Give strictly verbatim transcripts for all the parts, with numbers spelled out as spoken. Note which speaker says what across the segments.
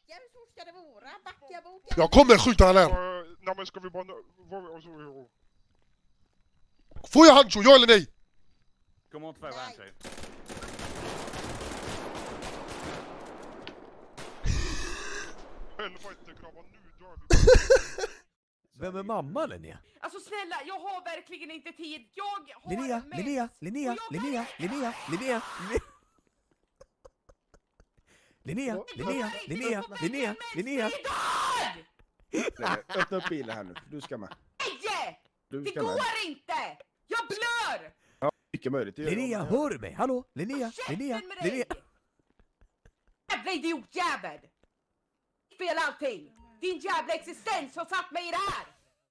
Speaker 1: Så ska det vara, backa
Speaker 2: Jag kommer skjuta han här.
Speaker 3: Uh, nej men ska vi bara... Alltså,
Speaker 2: får jag handshow, ja eller nej?
Speaker 4: Kommer inte få handshow.
Speaker 3: Helvete grabbar, nu dör vi.
Speaker 5: Vem är mamma, Linnea?
Speaker 1: Alltså snälla, jag har verkligen inte tid. Jag har
Speaker 5: Linnea,
Speaker 1: mens.
Speaker 5: Linnea, Linnea,
Speaker 1: Och jag
Speaker 5: Linnea,
Speaker 1: kan-
Speaker 5: Linnea, Linnea, Linnea, Linnea, Linnea, Linnea, Linnea.
Speaker 6: Nej, öppna upp bilen här nu. Du ska med.
Speaker 1: Nej!
Speaker 6: Du
Speaker 1: Det
Speaker 6: ska med.
Speaker 1: går inte! Jag blör!
Speaker 6: Ja, mycket möjligt.
Speaker 5: Linnea, hör du mig? Hallå? Linnea,
Speaker 1: Käften
Speaker 5: Linnea,
Speaker 1: med dig!
Speaker 5: Linnea.
Speaker 1: Jävla idiotjävel! Fel allting! Din jävla existens har satt mig i det här!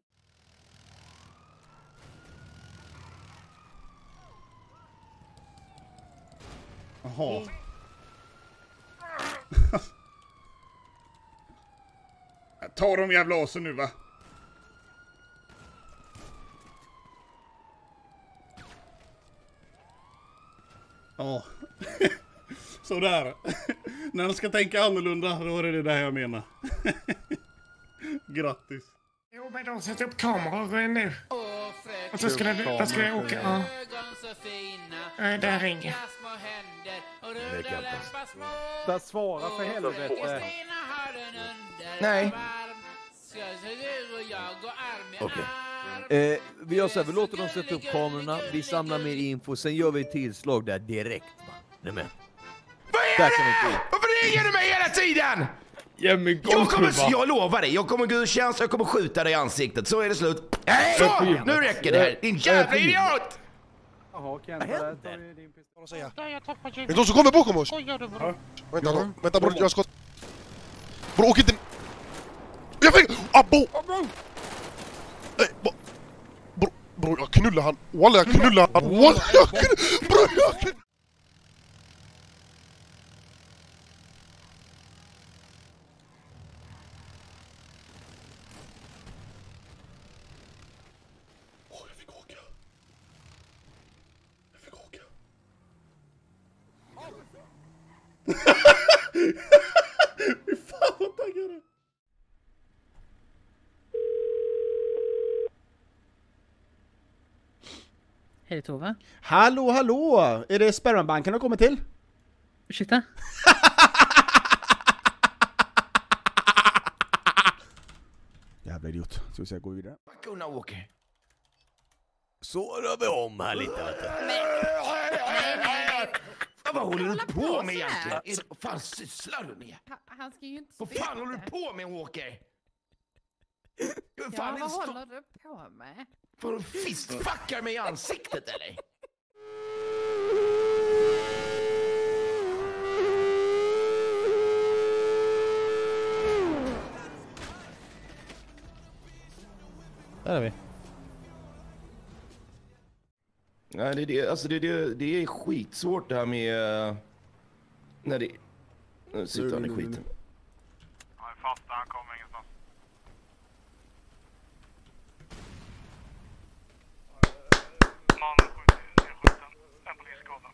Speaker 7: Jaha. Ta de jävla asen nu, va? Ja. Sådär. När de ska tänka annorlunda, då är det det där jag menar. Grattis.
Speaker 8: Jo, men de sätter upp kameror nu. Och så ska det, då ska det åka, ja. Nej, där ringer.
Speaker 5: Det kan inte.
Speaker 4: Där svara för helvete.
Speaker 9: Nej.
Speaker 5: Okej. Eh, vi gör så här, vi låter dem sätta upp kamerorna, vi samlar mer info, sen gör vi ett tillslag där direkt, va? Ni är med?
Speaker 9: Vad är
Speaker 5: Där
Speaker 9: det?
Speaker 5: kan vi inte.
Speaker 9: Varför ringer du mig hela tiden?
Speaker 7: Ja, men
Speaker 9: Jag kommer, jag lovar dig, jag kommer gudstjänst, jag kommer skjuta dig i ansiktet, så är det slut. Nej, så, nu räcker det här, din jävla idiot!
Speaker 4: Jaha, Kent, där tar vi din pistol.
Speaker 2: Säga. Är det de som kommer bakom oss? Vänta då, vänta bror, jag ska... Bror, åk inte... Jag fick... Abbo! Nej, ba... Bror, bror, jag knullar han. Walla, jag knullar han. Walla, jag knullar... Bror, jag knullar... Åh, jag fick åka. Jag fick åka.
Speaker 7: Fy fan vad taggad.
Speaker 10: Hej Tova.
Speaker 7: Hallå, hallå! Är det Spermanbanken har kommit till?
Speaker 10: Ursäkta?
Speaker 6: Jävla idiot. Ska vi se, gå vidare.
Speaker 9: Backa undan, Walker.
Speaker 5: Så rör vi om här lite, vet du.
Speaker 9: Vad håller du på med egentligen? Vad fan sysslar du med?
Speaker 1: Han ska ju inte
Speaker 9: Vad fan håller du på med, Walker? Vad fan
Speaker 1: Ja,
Speaker 9: är
Speaker 1: vad
Speaker 9: det
Speaker 1: håller du på med?
Speaker 9: Får du fistfuckar mig i ansiktet eller?
Speaker 7: Där är vi.
Speaker 9: Nej, det är det, alltså det, det, det är skitsvårt det här med uh, när det nu sitter han i skiten.
Speaker 3: Ja, jag fattar, han kommer ingenstans. Man skjuten, en polisskada.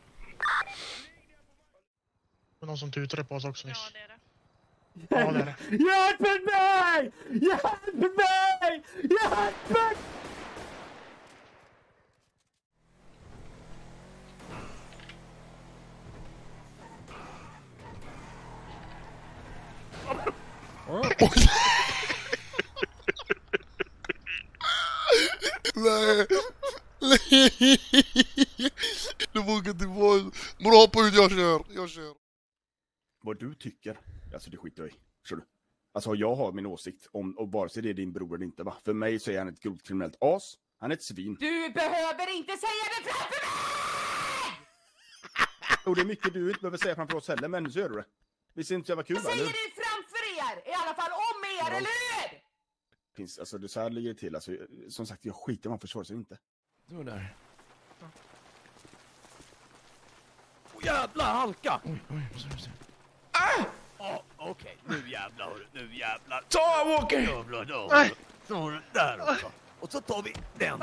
Speaker 3: Någon som tutade på oss också nyss. Ja, det är det. Ja, det är det.
Speaker 4: Hjälp mig! Hjälp mig! Hjälp mig!
Speaker 2: Nej. Du vågar inte vara... Bror, hoppa ut, jag kör. Jag kör.
Speaker 6: Vad du tycker, alltså det skiter jag i. Förstår du? Alltså jag har min åsikt om, och vare sig det är din bror eller inte, va? För mig så är han ett grovt kriminellt as. Han är ett svin.
Speaker 1: Du behöver inte säga det framför mig!
Speaker 6: Och det är mycket du inte behöver säga framför oss heller, men så gör du det. Vi ser inte så jävla kul,
Speaker 1: Jag säger det framför er! I alla fall om er,
Speaker 6: Ja.
Speaker 1: eller hur?
Speaker 6: Finns, alltså det så här ligger det till. Alltså, som sagt, jag skiter om han försvarar sig inte.
Speaker 9: Så där.
Speaker 5: Åh, jävla halka!
Speaker 9: Oj, oj, sorry, sorry.
Speaker 5: Ah! Oh, Okej, okay. Nu jävlar, hörru. Nu jävlar.
Speaker 9: Ta, Walker!
Speaker 5: Jävlar, då. Så, där också. Och så tar vi den.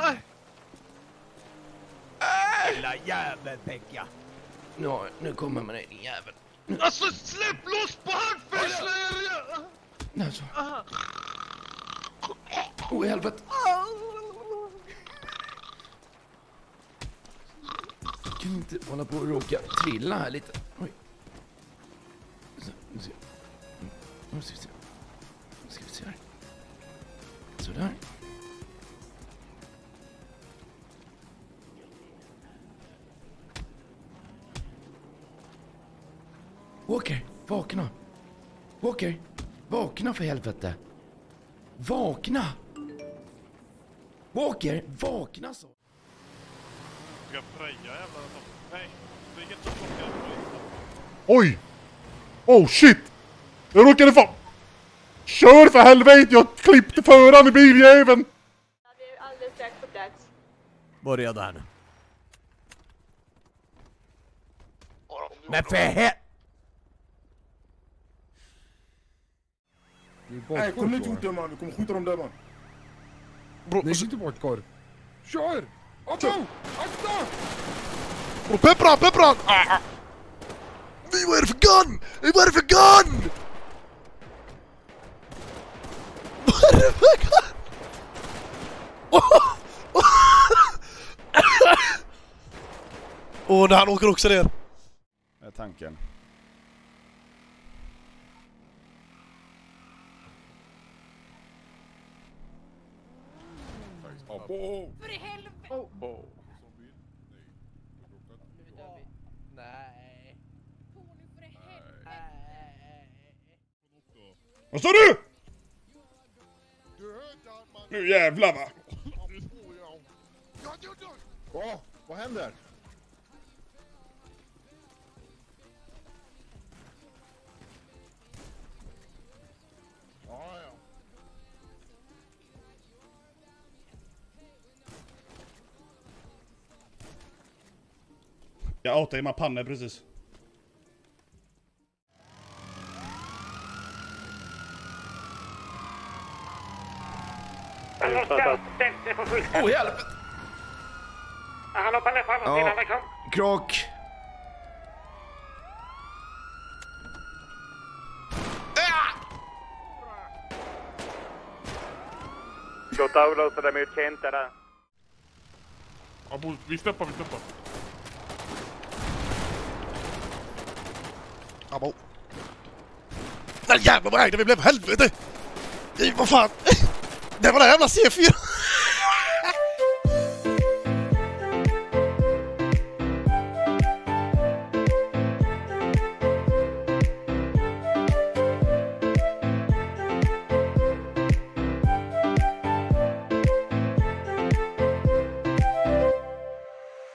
Speaker 5: Lilla jävel, Pekka.
Speaker 9: Ja, nu kommer man in, din jävel.
Speaker 3: Alltså släpp loss på handfängslar!
Speaker 9: Nej, så. Åh, oh, i helvete. Jag kan inte hålla på och råka trilla här lite. Oj. Så, nu ska, nu ska vi se. Nu ska vi se här. Sådär. Walker, vakna. Walker, vakna för helvete. Vakna. Walker, vakna så.
Speaker 3: Ska preja jävlar. Nej, det är inte så plocka.
Speaker 2: Oj! Oh shit! Jag råkade fan... Kör för helvete! Jag klippte föraren i biljäveln!
Speaker 11: Vi är alldeles strax på plats.
Speaker 5: Var redo här nu. Men för he...
Speaker 6: Nej, kom inte ut där man, vi kommer skjuta dem där man.
Speaker 2: Bro,
Speaker 12: Nej, inte bortgår. Kör! Otto! Akta!
Speaker 2: bro peppra, peppra! Ah. Vad är det för gun? Vad är det för gun? Vad är det för gun? Åh, oh, han åker också ner.
Speaker 6: Det är tanken.
Speaker 12: Oh.
Speaker 11: För i helvete!
Speaker 12: Oh. Oh.
Speaker 11: Nej. För i helvete!
Speaker 7: Vad sa du? Nu jävlar va?
Speaker 12: Oh, vad händer? Ja, ja.
Speaker 7: Jag åt i min panna precis.
Speaker 9: Åh, oh, hjälp!
Speaker 8: Han hoppar ner framåt
Speaker 9: Ja.
Speaker 8: innan vi kom.
Speaker 9: Krock!
Speaker 4: Låt avlåsa dem ut känta där.
Speaker 3: Ja, vi släpper, vi släpper.
Speaker 2: Abo. Nej jävlar vad ägde vi blev helvete! Nej, vad fan! Det var den jävla C fyra!